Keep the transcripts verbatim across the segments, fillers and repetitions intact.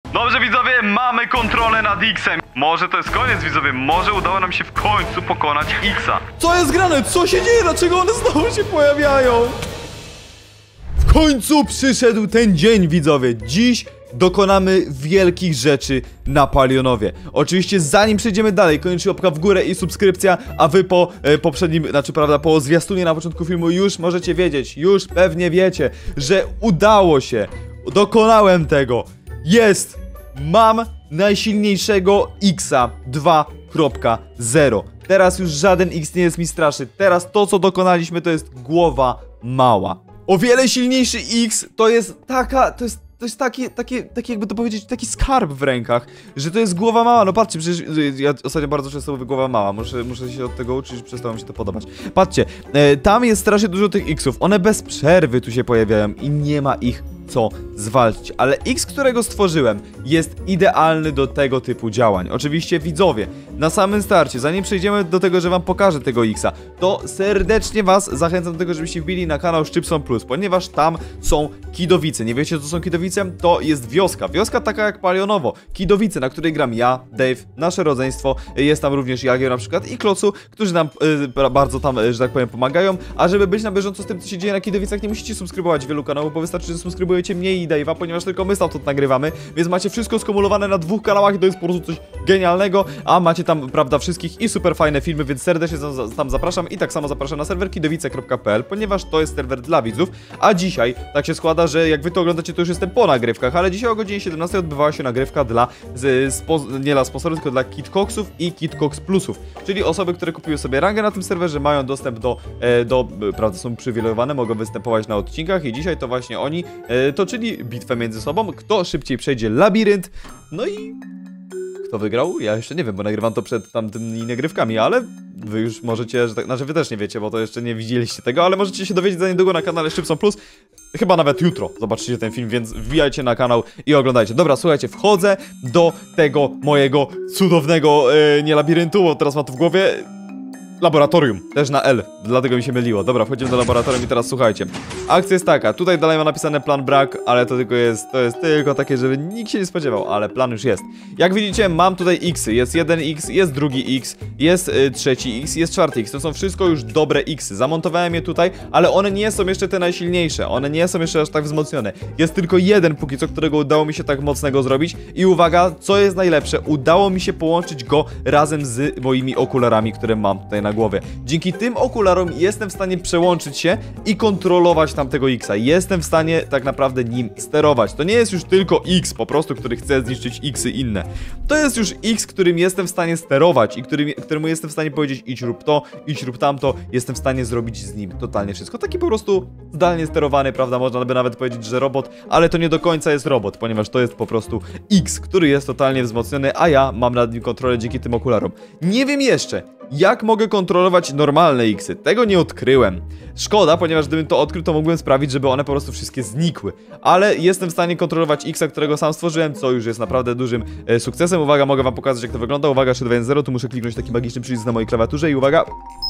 Dobrze widzowie, mamy kontrolę nad X-em. Może to jest koniec widzowie, może udało nam się w końcu pokonać X-a. Co jest grane? Co się dzieje? Dlaczego one znowu się pojawiają? W końcu przyszedł ten dzień widzowie. Dziś dokonamy wielkich rzeczy na Palionowie. Oczywiście zanim przejdziemy dalej, koniecznie łapka w górę i subskrypcja, a wy po e, poprzednim, znaczy prawda, po zwiastunie na początku filmu już możecie wiedzieć, już pewnie wiecie, że udało się. Dokonałem tego. Jest! Mam najsilniejszego X-a dwa kropka zero. Teraz już żaden X nie jest mi straszny. Teraz to, co dokonaliśmy, to jest głowa mała. O wiele silniejszy X to jest taka, to jest To jest takie, takie, takie jakby to powiedzieć, taki skarb w rękach, że to jest głowa mała. No patrzcie, przecież ja ostatnio bardzo często mówię głowa mała. Muszę, muszę się od tego uczyć, że przestało mi się to podobać. Patrzcie, e, tam jest strasznie dużo tych X-ów. One bez przerwy tu się pojawiają i nie ma ich co zwalczyć. Ale X, którego stworzyłem, jest idealny do tego typu działań. Oczywiście widzowie, na samym starcie, zanim przejdziemy do tego, że wam pokażę tego X-a, to serdecznie was zachęcam do tego, żebyście wbili na kanał Szczypson Plus, ponieważ tam są Kidowice. Nie wiecie, co są Kidowice? To jest wioska. Wioska taka jak Palionowo. Kidowice, na której gram ja, Dave, nasze rodzeństwo. Jest tam również Jagier na przykład i Klocu, którzy nam yy, bardzo tam, yy, że tak powiem, pomagają. A żeby być na bieżąco z tym, co się dzieje na Kidowicach, nie musicie subskrybować wielu kanałów, bo wystarczy, że subskrybujecie mnie i Dave'a, ponieważ tylko my stamtąd nagrywamy, więc macie wszystko skumulowane na dwóch kanałach i to jest po prostu coś genialnego, a macie tam, prawda, wszystkich i super fajne filmy, więc serdecznie tam zapraszam i tak samo zapraszam na serwer kidowice kropka p l, ponieważ to jest serwer dla widzów, a dzisiaj tak się składa, że jak wy to oglądacie, to już jestem po nagrywkach, ale dzisiaj o godzinie siedemnastej odbywała się nagrywka dla, z, spo, nie dla sponsorów, tylko dla KitCoxów i KitCox Plusów, czyli osoby, które kupiły sobie rangę na tym serwerze, mają dostęp do, e, do prawda, są uprzywilejowane, mogą występować na odcinkach i dzisiaj to właśnie oni e, toczyli bitwę między sobą, kto szybciej przejdzie labirynt, no i kto wygrał? Ja jeszcze nie wiem, bo nagrywam to przed tamtymi nagrywkami, ale wy już możecie, że tak, znaczy wy też nie wiecie, bo to jeszcze nie widzieliście tego, ale możecie się dowiedzieć za niedługo na kanale Szczypson Plus, chyba nawet jutro zobaczycie ten film, więc wbijajcie na kanał i oglądajcie. Dobra, słuchajcie, wchodzę do tego mojego cudownego, yy, nie labiryntu, bo teraz mam to w głowie, laboratorium, też na L, dlatego mi się myliło. Dobra, wchodzimy do laboratorium i teraz słuchajcie. Akcja jest taka, tutaj dalej ma napisane plan brak, ale to tylko jest, to jest tylko takie, żeby nikt się nie spodziewał, ale plan już jest. Jak widzicie, mam tutaj X-y, jest jeden X, jest drugi X, jest y, trzeci X, jest czwarty X, to są wszystko już dobre X-y. Zamontowałem je tutaj, ale one nie są jeszcze te najsilniejsze, one nie są jeszcze aż tak wzmocnione. Jest tylko jeden póki co, którego udało mi się tak mocnego zrobić i uwaga, co jest najlepsze, udało mi się połączyć go razem z moimi okularami, które mam tutaj na głowie. Dzięki tym okularom jestem w stanie przełączyć się i kontrolować tamtego X-a. Jestem w stanie tak naprawdę nim sterować. To nie jest już tylko X po prostu, który chce zniszczyć X-y inne. To jest już X, którym jestem w stanie sterować i którym, któremu jestem w stanie powiedzieć idź rób to, idź rób tamto. Jestem w stanie zrobić z nim totalnie wszystko. Taki po prostu zdalnie sterowany, prawda? Można by nawet powiedzieć, że robot, ale to nie do końca jest robot, ponieważ to jest po prostu X, który jest totalnie wzmocniony, a ja mam nad nim kontrolę dzięki tym okularom. Nie wiem jeszcze, jak mogę kontrolować normalne X-y? Tego nie odkryłem. Szkoda, ponieważ gdybym to odkrył, to mógłbym sprawić, żeby one po prostu wszystkie znikły. Ale jestem w stanie kontrolować X-a, którego sam stworzyłem, co już jest naprawdę dużym e, sukcesem. Uwaga, mogę wam pokazać, jak to wygląda. Uwaga, trzy, dwa, jeden, zero. Tu muszę kliknąć taki magiczny przycisk na mojej klawiaturze i uwaga.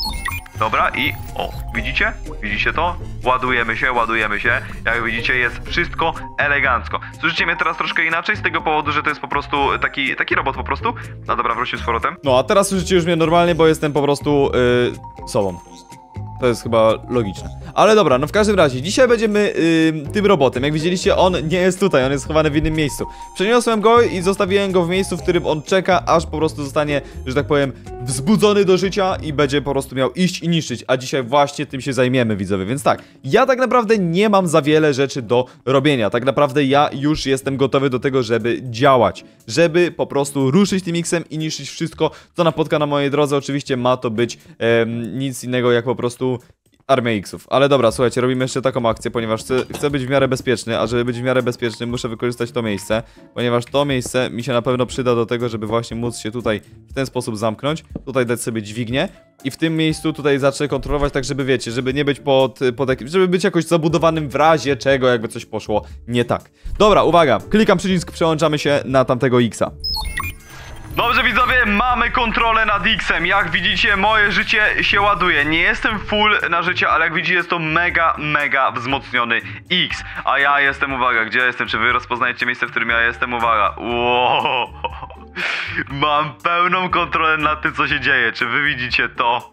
Dobra i o, widzicie? Widzicie to? Ładujemy się, ładujemy się. Jak widzicie, jest wszystko elegancko. Słyszycie mnie teraz troszkę inaczej z tego powodu, że to jest po prostu taki, taki robot po prostu. No dobra, wróćmy z powrotem. No a teraz słyszycie już mnie normalnie, bo jestem po prostu yy, sobą. To jest chyba logiczne. Ale dobra, no w każdym razie, dzisiaj będziemy yy, tym robotem. Jak widzieliście, on nie jest tutaj, on jest schowany w innym miejscu. Przeniosłem go i zostawiłem go w miejscu, w którym on czeka, aż po prostu zostanie, że tak powiem, wzbudzony do życia i będzie po prostu miał iść i niszczyć. A dzisiaj właśnie tym się zajmiemy, widzowie. Więc tak, ja tak naprawdę nie mam za wiele rzeczy do robienia. Tak naprawdę ja już jestem gotowy do tego, żeby działać. Żeby po prostu ruszyć tym X-em i niszczyć wszystko, co napotka na mojej drodze. Oczywiście ma to być em, nic innego jak po prostu armia X-ów. Ale dobra, słuchajcie, robimy jeszcze taką akcję, ponieważ chcę, chcę być w miarę bezpieczny, a żeby być w miarę bezpieczny, muszę wykorzystać to miejsce, ponieważ to miejsce mi się na pewno przyda do tego, żeby właśnie móc się tutaj w ten sposób zamknąć, tutaj dać sobie dźwignię i w tym miejscu tutaj zacznę kontrolować, tak żeby wiecie, żeby nie być pod, pod żeby być jakoś zabudowanym w razie czego, jakby coś poszło nie tak. Dobra, uwaga, klikam przycisk, przełączamy się na tamtego X-a. Dobrze widzowie, mamy kontrolę nad X-em. Jak widzicie, moje życie się ładuje. Nie jestem full na życie, ale jak widzicie, jest to mega, mega wzmocniony X. A ja jestem, uwaga, gdzie ja jestem? Czy wy rozpoznajecie miejsce, w którym ja jestem? Uwaga. Wow. Mam pełną kontrolę nad tym, co się dzieje. Czy wy widzicie to?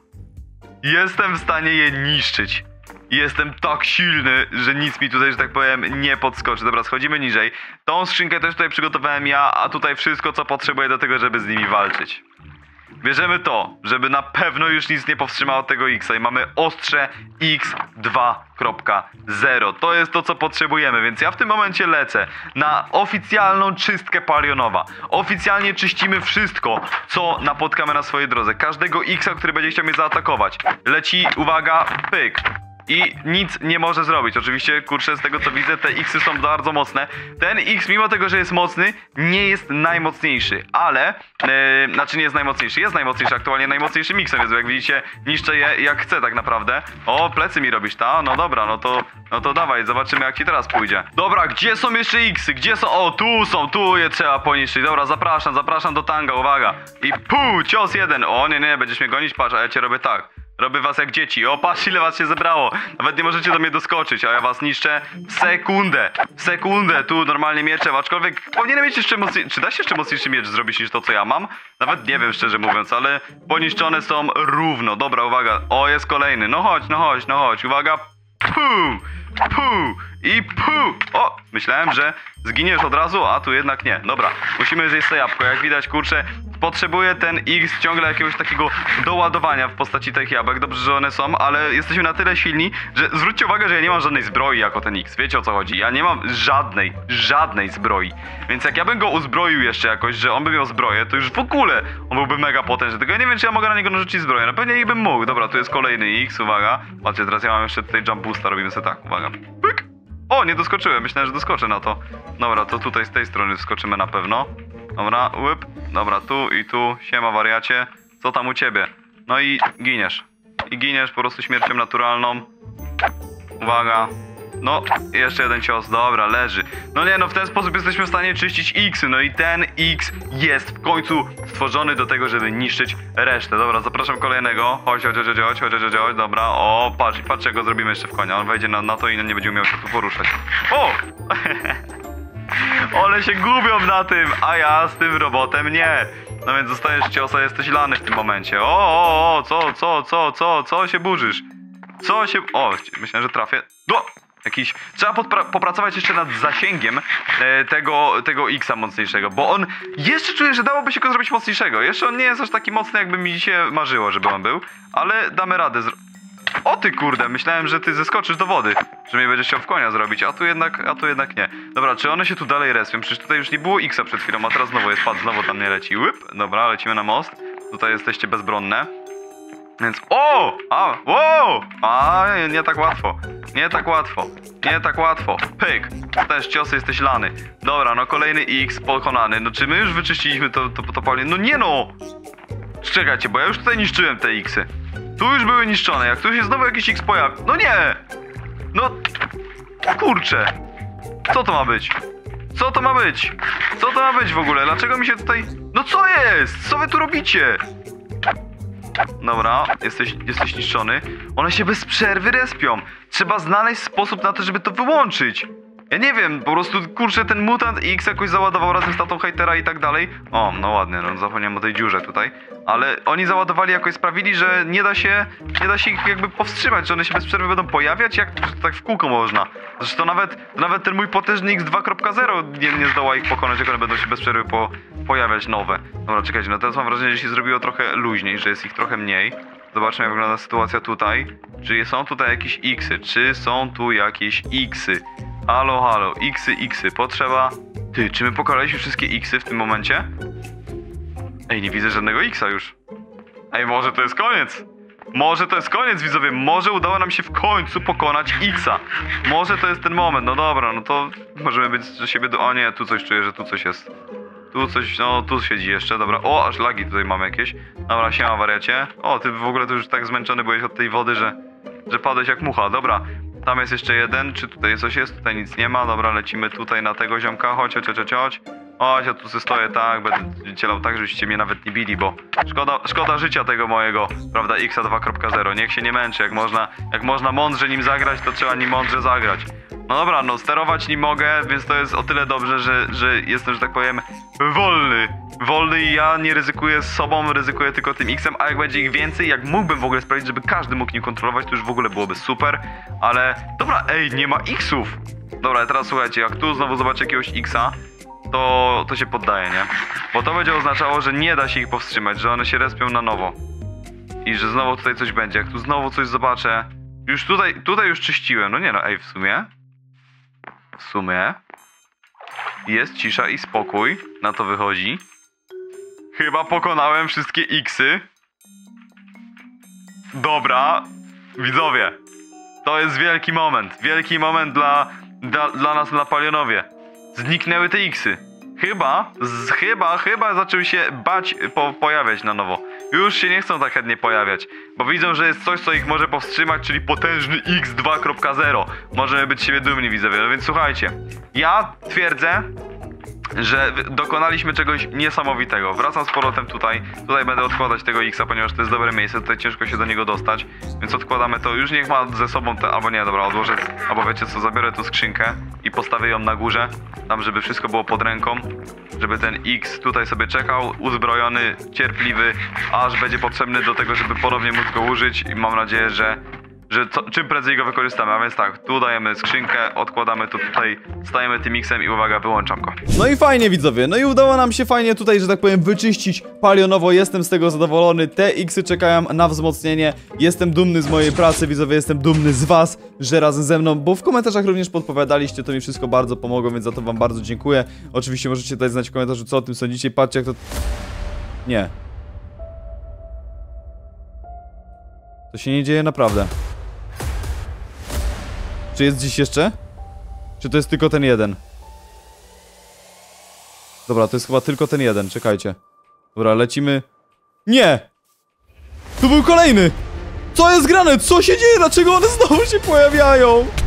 Jestem w stanie je niszczyć. Jestem tak silny, że nic mi tutaj, że tak powiem, nie podskoczy. Dobra, schodzimy niżej. Tą skrzynkę też tutaj przygotowałem ja, a tutaj wszystko, co potrzebuję do tego, żeby z nimi walczyć. Bierzemy to, żeby na pewno już nic nie powstrzymało tego X-a i mamy ostrze X dwa kropka zero. To jest to, co potrzebujemy, więc ja w tym momencie lecę na oficjalną czystkę palionowa. Oficjalnie czyścimy wszystko, co napotkamy na swojej drodze. Każdego X-a, który będzie chciał mnie zaatakować. Leci, uwaga, pyk. I nic nie może zrobić. Oczywiście, kurczę, z tego co widzę, te X-y są bardzo mocne. Ten X, mimo tego, że jest mocny, nie jest najmocniejszy. Ale, yy, znaczy nie jest najmocniejszy. Jest najmocniejszy, aktualnie najmocniejszym X-em, więc jak widzicie, niszczę je jak chcę tak naprawdę. O, plecy mi robisz, ta? No dobra, no to, no to dawaj, zobaczymy jak ci teraz pójdzie. Dobra, gdzie są jeszcze X-y? Gdzie są? O, tu są, tu je trzeba poniszczyć. Dobra, zapraszam, zapraszam do tanga, uwaga. I pu, cios jeden. O, nie, nie, będziesz mnie gonić, patrz, a ja cię robię tak. Robię was jak dzieci. O, patrz ile was się zebrało. Nawet nie możecie do mnie doskoczyć, a ja was niszczę w sekundę. W sekundę. Tu normalnie mieczem, aczkolwiek powinienem mieć jeszcze mocniejszy... Czy da się jeszcze mocniejszy miecz zrobić niż to, co ja mam? Nawet nie wiem, szczerze mówiąc, ale poniszczone są równo. Dobra, uwaga. O, jest kolejny. No chodź, no chodź, no chodź. Uwaga. Puu! Puu! I puu! O! Myślałem, że zginiesz od razu, a tu jednak nie. Dobra, musimy zjeść to jabłko. Jak widać, kurczę, potrzebuję ten X ciągle jakiegoś takiego doładowania w postaci tych jabłek. Dobrze, że one są, ale jesteśmy na tyle silni, że zwróćcie uwagę, że ja nie mam żadnej zbroi jako ten X. Wiecie o co chodzi? Ja nie mam żadnej, żadnej zbroi. Więc jak ja bym go uzbroił jeszcze jakoś, że on by miał zbroję, to już w ogóle on byłby mega potężny. Tylko ja nie wiem, czy ja mogę na niego narzucić zbroję. No pewnie i bym mógł. Dobra, tu jest kolejny X, uwaga. Patrzcie, teraz ja mam jeszcze tutaj jump boosta, robimy sobie tak, uwaga. Pyk! O, nie doskoczyłem, myślałem, że doskoczę na to. Dobra, to tutaj z tej strony wskoczymy na pewno. Dobra, łyp. Dobra, tu i tu. Siema, wariacie. Co tam u ciebie? No i giniesz. I giniesz po prostu śmiercią naturalną. Uwaga. No, jeszcze jeden cios. Dobra, leży. No nie, no w ten sposób jesteśmy w stanie czyścić X-y. No i ten X jest w końcu stworzony do tego, żeby niszczyć resztę. Dobra, zapraszam kolejnego. Chodź, chodź, chodź, chodź, chodź, chodź, chodź. Dobra, o, patrz, patrz, jak go zrobimy jeszcze w konia. On wejdzie na, na to i nie będzie umiał się tu poruszać. O! One się gubią na tym, a ja z tym robotem nie. No więc dostajesz ciosa, jesteś lany w tym momencie. O, o, o, co, co, co, co, co się burzysz? Co się... O, myślałem, że trafię. Do! Jakiś... Trzeba popracować jeszcze nad zasięgiem e, tego, tego X-a mocniejszego, bo on... Jeszcze czuję, że dałoby się go zrobić mocniejszego. Jeszcze on nie jest aż taki mocny, jakby mi się marzyło, żeby on był. Ale damy radę. Zro... O ty kurde, myślałem, że ty zeskoczysz do wody, że mnie będziesz chciał w konia zrobić, a tu jednak, a tu jednak nie. Dobra, czy one się tu dalej respią? Przecież tutaj już nie było X-a przed chwilą, a teraz znowu jest pad, znowu tam nie leci. Łyp. Dobra, lecimy na most. Tutaj jesteście bezbronne. Więc... O! A! Wow! A, nie tak łatwo. Nie tak łatwo. Nie tak łatwo. Pyk. Też ciosy, jesteś lany. Dobra, no kolejny X pokonany. No czy my już wyczyściliśmy to, to, to palię? No nie no! Czekajcie, bo ja już tutaj niszczyłem te X-y. Tu już były niszczone. Jak tu się znowu jakiś X pojawi... No nie! No... Kurczę. Co to ma być? Co to ma być? Co to ma być w ogóle? Dlaczego mi się tutaj... No co jest? Co wy tu robicie? Dobra, jesteś, jesteś niszczony. One się bez przerwy respią. Trzeba znaleźć sposób na to, żeby to wyłączyć. Ja nie wiem, po prostu, kurczę, ten mutant X jakoś załadował razem z tatą hejtera i tak dalej. O, no ładnie, no zapomniałem o tej dziurze tutaj. Ale oni załadowali, jakoś sprawili, że nie da się, nie da się ich jakby powstrzymać, że one się bez przerwy będą pojawiać, jak to tak w kółko można. Zresztą nawet, nawet ten mój potężny X dwa kropka zero nie, nie zdoła ich pokonać, jak one będą się bez przerwy po, pojawiać nowe. Dobra, czekajcie, no teraz mam wrażenie, że się zrobiło trochę luźniej, że jest ich trochę mniej. Zobaczmy, jak wygląda sytuacja tutaj. Czy są tutaj jakieś X-y? Czy są tu jakieś X-y? Halo, halo, X-y, X-y, potrzeba... Ty, czy my pokonaliśmy wszystkie X-y w tym momencie? Ej, nie widzę żadnego X-a już. Ej, może to jest koniec? Może to jest koniec, widzowie, może udało nam się w końcu pokonać X-a. Może to jest ten moment, no dobra, no to możemy być do siebie do... O nie, tu coś czuję, że tu coś jest. Tu coś, no tu siedzi jeszcze, dobra. O, aż lagi tutaj mamy jakieś. Dobra, siema wariacie. O, ty w ogóle to już tak zmęczony byłeś od tej wody, że... Że padłeś jak mucha, dobra. Tam jest jeszcze jeden, czy tutaj coś jest? Tutaj nic nie ma, dobra, lecimy tutaj na tego ziomka, chodź, chodź, chodź, chodź. Chodź, ja tu sobie stoję tak, będę cielał tak, żebyście mnie nawet nie bili, bo szkoda, szkoda życia tego mojego, prawda, X dwa kropka zero. Niech się nie męczy, jak można, jak można mądrze nim zagrać, to trzeba nim mądrze zagrać. No dobra, no sterować nim mogę, więc to jest o tyle dobrze, że, że jestem, że tak powiem, wolny. Wolny i ja nie ryzykuję z sobą, ryzykuję tylko tym X-em, a jak będzie ich więcej, jak mógłbym w ogóle sprawić, żeby każdy mógł nim kontrolować, to już w ogóle byłoby super, ale dobra, ej, nie ma X-ów. Dobra, teraz słuchajcie, jak tu znowu zobaczę jakiegoś X-a, to, to się poddaje, nie? Bo to będzie oznaczało, że nie da się ich powstrzymać, że one się respią na nowo. I że znowu tutaj coś będzie. Jak tu znowu coś zobaczę... Już tutaj, tutaj już czyściłem. No nie no, ej, w sumie... W sumie... Jest cisza i spokój. Na to wychodzi. Chyba pokonałem wszystkie X-y. Dobra. Widzowie. To jest wielki moment. Wielki moment dla, dla, dla nas na Palionowie. Zniknęły te X-y. Chyba, z, chyba, chyba zaczęły się bać po, pojawiać na nowo. Już się nie chcą tak chętnie pojawiać, bo widzą, że jest coś, co ich może powstrzymać, czyli potężny X dwa kropka zero. Możemy być z siebie dumni, widzowie. No więc słuchajcie, ja twierdzę, że dokonaliśmy czegoś niesamowitego. Wracam z powrotem tutaj. Tutaj będę odkładać tego X-a, ponieważ to jest dobre miejsce. Tutaj ciężko się do niego dostać. Więc odkładamy to. Już niech ma ze sobą te... Albo nie, dobra, odłożę. Albo wiecie co, zabiorę tu skrzynkę i postawię ją na górze. Tam, żeby wszystko było pod ręką. Żeby ten X tutaj sobie czekał, uzbrojony, cierpliwy, aż będzie potrzebny do tego, żeby ponownie móc go użyć. I mam nadzieję, że... że co, czym prędzej go wykorzystamy, a więc tak, tu dajemy skrzynkę, odkładamy to tutaj, stajemy tym X-em i uwaga, wyłączam go. No i fajnie, widzowie, no i udało nam się fajnie tutaj, że tak powiem, wyczyścić palionowo, jestem z tego zadowolony, te X-y czekają na wzmocnienie, jestem dumny z mojej pracy, widzowie, jestem dumny z was, że razem ze mną, bo w komentarzach również podpowiadaliście, to mi wszystko bardzo pomogło, więc za to wam bardzo dziękuję. Oczywiście możecie tutaj znać w komentarzu, co o tym sądzicie, patrzcie jak to... Nie. To się nie dzieje naprawdę. Czy jest dziś jeszcze? Czy to jest tylko ten jeden? Dobra, to jest chyba tylko ten jeden, czekajcie. Dobra, lecimy. Nie! Tu był kolejny! Co jest grane? Co się dzieje? Dlaczego one znowu się pojawiają?